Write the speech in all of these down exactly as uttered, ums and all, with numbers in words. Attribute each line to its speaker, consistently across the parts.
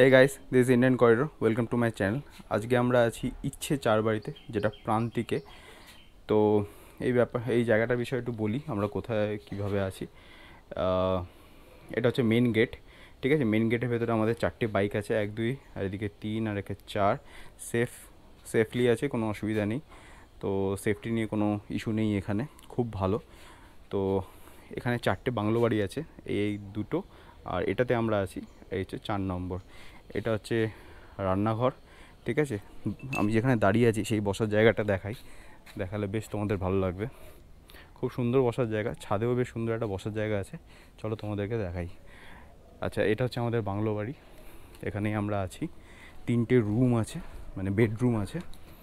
Speaker 1: Hey guys, this is Indian Corridor. Welcome to my channel. আজকে আমরা আছি ইচ্ছে চার বাড়িতে, যেটা প্রান্তিকে। তো এই ব্যাপার এই জায়গাটার বিষয়ে একটু বলি, আমরা কোথায় কিভাবে আছি। এটা হচ্ছে মেন গেট, ঠিক আছে। মেন গেটের ভেতরে আমাদের চারটে বাইক আছে, এক দুই আর এদিকে তিন আর একে চার। সেফ সেফলি আছে, কোনো অসুবিধা নেই। তো সেফটি নিয়ে কোনো ইস্যু নেই এখানে, খুব ভালো। তো এখানে চারটে বাংলো বাড়ি আছে, এই দুটো আর এটাতে আমরা আছি, এই হচ্ছে চার নম্বর। এটা হচ্ছে রান্নাঘর, ঠিক আছে। আমি যেখানে দাঁড়িয়ে আছি সেই বসার জায়গাটা দেখাই, দেখালে বেশ তোমাদের ভালো লাগবে। খুব সুন্দর বসার জায়গা, ছাদেও বেশ সুন্দর একটা বসার জায়গা আছে, চলো তোমাদেরকে দেখাই। আচ্ছা, এটা হচ্ছে আমাদের বাংলো বাড়ি, এখানেই আমরা আছি। তিনটে রুম আছে, মানে বেডরুম আছে।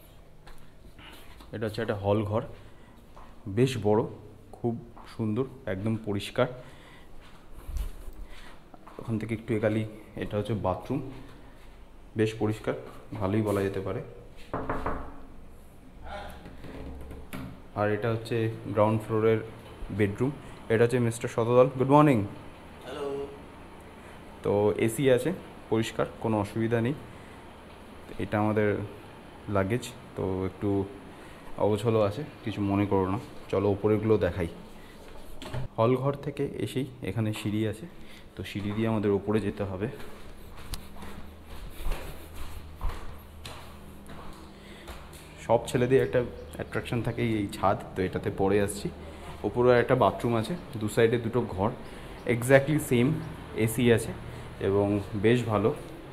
Speaker 1: এটা হচ্ছে একটা হল ঘর, বেশ বড়, খুব সুন্দর, একদম পরিষ্কার। ওখান থেকে একটু এগালি এটা হচ্ছে বাথরুম, বেশ পরিষ্কার, ভালোই বলা যেতে পারে। আর এটা হচ্ছে গ্রাউন্ড ফ্লোরের বেডরুম। এটা হচ্ছে mister Shatadal, good morning.
Speaker 2: Hello.
Speaker 1: তো এসি আছে, পরিষ্কার, কোনো অসুবিধা নেই। এটা আমাদের লাগেজ, তো একটু অবছলও আছে, কিছু মনে করো না। চলো ওপরেগুলো দেখাই। হল ঘর থেকে এসেই এখানে সিঁড়ি আছে, তো সিঁড়ি দিয়ে আমাদের ওপরে যেতে হবে। সব ছেলেদের একটা অ্যাট্রাকশন থাকে এই ছাদ, তো এটাতে পরে আসছি। ওপরে একটা বাথরুম আছে, দু সাইডে দুটো ঘর, এক্স্যাক্টলি সেম, এসি আছে এবং বেশ ভালো।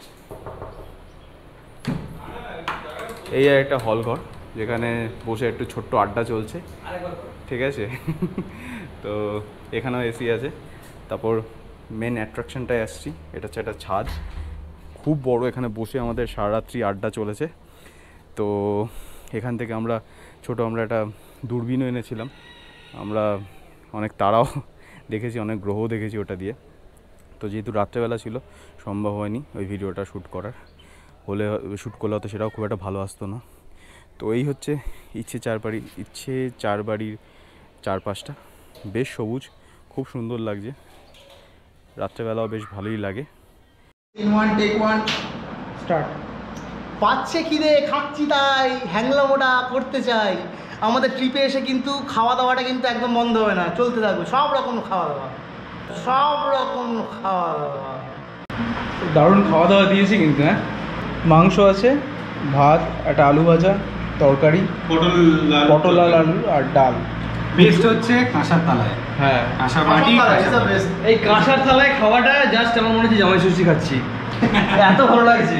Speaker 1: এই আর একটা হল ঘর, যেখানে বসে একটু ছোট্ট আড্ডা চলছে, ঠিক আছে। তো এখানেও এসি আছে। তারপর মেন অ্যাট্রাকশনটায় আসছি, এটা হচ্ছে একটা ছাদ, খুব বড়। এখানে বসে আমাদের সারারাত্রি আড্ডা চলেছে। তো এখান থেকে আমরা ছোট আমরা একটা দূরবীনও এনেছিলাম, আমরা অনেক তারাও দেখেছি, অনেক গ্রহও দেখেছি ওটা দিয়ে। তো যেহেতু রাত্রেবেলা ছিল, সম্ভব হয়নি ওই ভিডিওটা শ্যুট করার, হলে শ্যুট করলে হয়তো সেটাও খুব একটা ভালো আসতো না। তো এই হচ্ছে ইচ্ছে চার বাড়ি, ইচ্ছে চার বাড়ির চারপাশটা বেশ সবুজ, খুব সুন্দর লাগছে। রাত্রেবেলাও বেশ ভালোই লাগে।
Speaker 2: In one take one start. পাচ্ছে খিদে, খাচ্ছি তাই, হ্যাংলামোটা করতে চাই। আমাদের ট্রিপে এসে কিন্তু খাওয়া দাওয়াটা কিন্তু একদম বন্ধ হবে না, চলতে থাকবে সব রকম খাওয়া দাওয়া, সব রকম খাওয়া দাওয়া।
Speaker 3: দারুণ খাওয়া দাওয়া দিয়েছি কিন্তু। হ্যাঁ, মাংস আছে, ভাত, একটা আলু ভাজা, তরকারি, পটল পটল আলু আর ডাল।
Speaker 4: বেস্ট হচ্ছে কাঁসার থালায়।
Speaker 3: হ্যাঁ,
Speaker 4: কাঁসার বাটি।
Speaker 3: এই কাঁসার থালায় খাওয়াটা জাস্ট আমার মনে হচ্ছে জামাই ষষ্ঠী খাচ্ছি, এত ভালো লাগছে।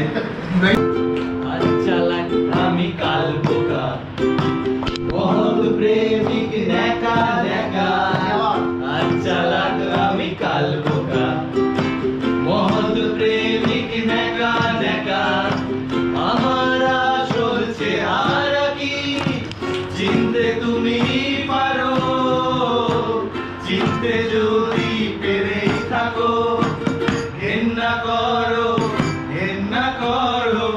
Speaker 2: আমি কাল বোকা, বহুত প্রেমিক নেকা নেকা। আচ্ছা লাগ আমি কাল বোকা, বহুত প্রেমিক নেকা নেকা। আমারা চলছে আর কি চিনতে তুমি পারো, চিনতে যদি পেরেই থাকো, ঘেন্না করো ঘেন্না করো।